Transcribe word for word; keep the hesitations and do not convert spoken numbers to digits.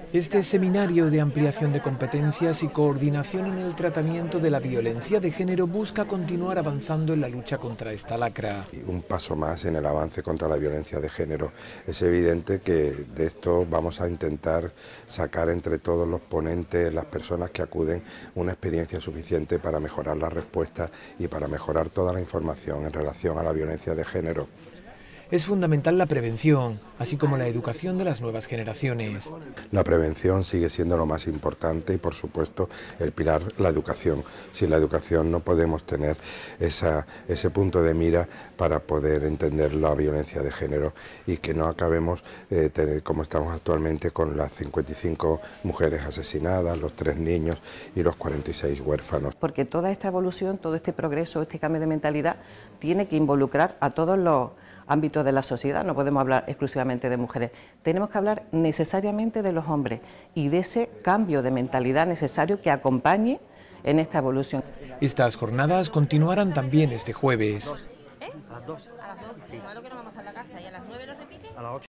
Este seminario de ampliación de competencias y coordinación en el tratamiento de la violencia de género busca continuar avanzando en la lucha contra esta lacra. Un paso más en el avance contra la violencia de género. Es evidente que de esto vamos a intentar sacar entre todos los ponentes, las personas que acuden, una experiencia suficiente para mejorar la respuesta y para mejorar toda la información en relación a la violencia de género. Es fundamental la prevención, así como la educación de las nuevas generaciones. La prevención sigue siendo lo más importante y, por supuesto, el pilar, la educación. Sin la educación no podemos tener esa, ese punto de mira para poder entender la violencia de género y que no acabemos eh, tener, como estamos actualmente, con las cincuenta y cinco mujeres asesinadas, los tres niños y los cuarenta y seis huérfanos. Porque toda esta evolución, todo este progreso, este cambio de mentalidad tiene que involucrar a todos los ámbitos de la sociedad. No podemos hablar exclusivamente de mujeres, tenemos que hablar necesariamente de los hombres y de ese cambio de mentalidad necesario que acompañe en esta evolución. Estas jornadas continuarán también este jueves. ¿Eh? A las dos. A las dos. Sí. Malo que no vamos a la casa y a las nueve nos repite. A las ocho.